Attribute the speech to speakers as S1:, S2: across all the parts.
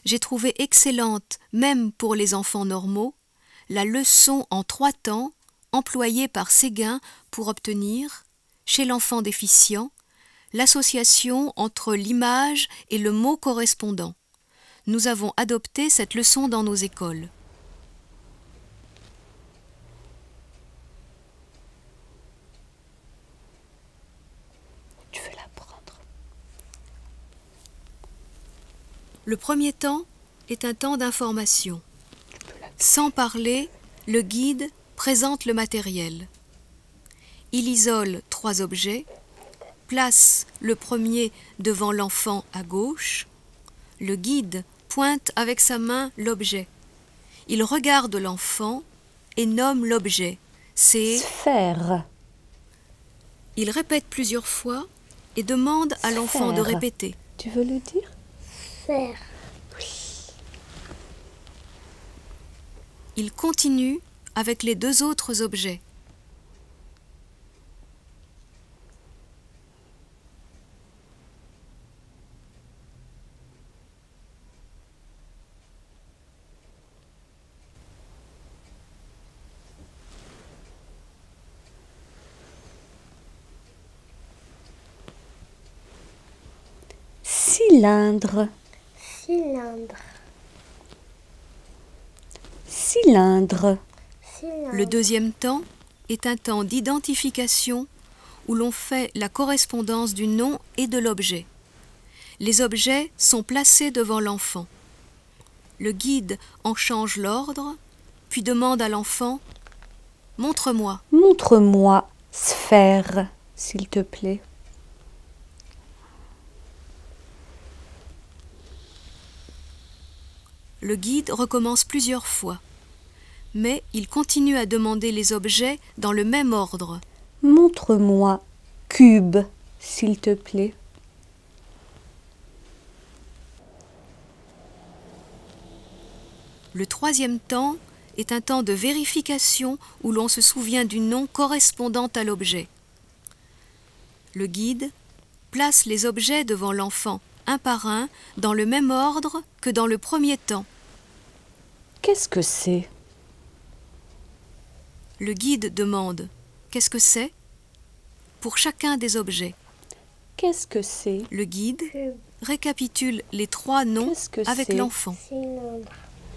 S1: j'ai trouvé excellente, même pour les enfants normaux, la leçon en 3 temps employée par Séguin pour obtenir, chez l'enfant déficient, l'association entre l'image et le mot correspondant. Nous avons adopté cette leçon dans nos écoles.
S2: Tu veux l'apprendre?
S1: Le premier temps est un temps d'information. Sans parler, le guide présente le matériel. Il isole 3 objets, place le premier devant l'enfant à gauche. Le guide pointe avec sa main l'objet. Il regarde l'enfant et nomme l'objet. C'est
S2: sphère.
S1: Il répète plusieurs fois et demande à l'enfant de répéter.
S2: Tu veux le dire?
S3: Sphère.
S1: Il continue avec les 2 autres objets.
S2: Cylindre.
S3: Cylindre.
S2: Cylindre.
S1: Le deuxième temps est un temps d'identification où l'on fait la correspondance du nom et de l'objet. Les objets sont placés devant l'enfant. Le guide en change l'ordre, puis demande à l'enfant « Montre-moi ».
S2: Montre-moi sphère, s'il te plaît.
S1: Le guide recommence plusieurs fois, mais il continue à demander les objets dans le même ordre.
S2: Montre-moi cube, s'il te plaît.
S1: Le troisième temps est un temps de vérification où l'on se souvient du nom correspondant à l'objet. Le guide place les objets devant l'enfant un par un dans le même ordre que dans le premier temps.
S2: Qu'est-ce que c'est?
S1: Le guide demande « Qu'est-ce que c'est ?» pour chacun des objets.
S2: Qu'est-ce que c'est?
S1: Le guide récapitule les 3 noms
S2: Qu'est-ce que
S1: avec
S2: c'est?
S1: l'enfant.
S3: Cylindre.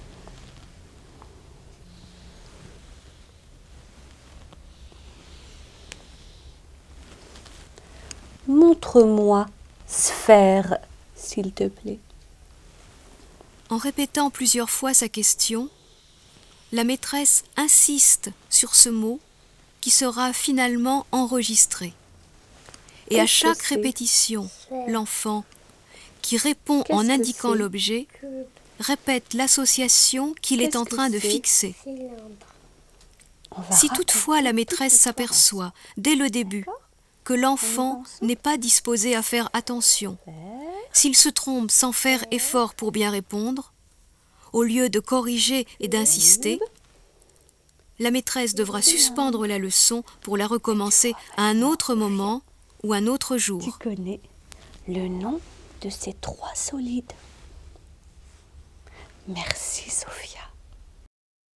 S2: Montre-moi sphère, s'il te plaît.
S1: En répétant plusieurs fois sa question, la maîtresse insiste sur ce mot qui sera finalement enregistré. Et à
S2: Qu'est-ce que
S1: chaque
S2: c'est?
S1: répétition,
S3: Sphère.
S1: l'enfant, qui répond
S2: Qu'est-ce
S1: en
S2: que
S1: indiquant
S2: c'est?
S1: l'objet,
S3: Cube.
S1: répète l'association qu'il est
S2: Qu'est-ce
S1: en
S2: que
S1: train de
S2: c'est?
S1: fixer.
S3: Cylindre.
S2: On va
S1: Si
S2: raconter
S1: toutefois la
S2: toute
S1: maîtresse
S2: l'histoire.
S1: s'aperçoit, dès le début, que l'enfant n'est pas disposé à faire attention, s'il se trompe sans faire effort pour bien répondre, au lieu de corriger et d'insister, la maîtresse devra suspendre la leçon pour la recommencer à un autre moment ou un autre
S2: Tu
S1: jour.
S2: connais le nom de ces 3 solides? Merci, Sophia.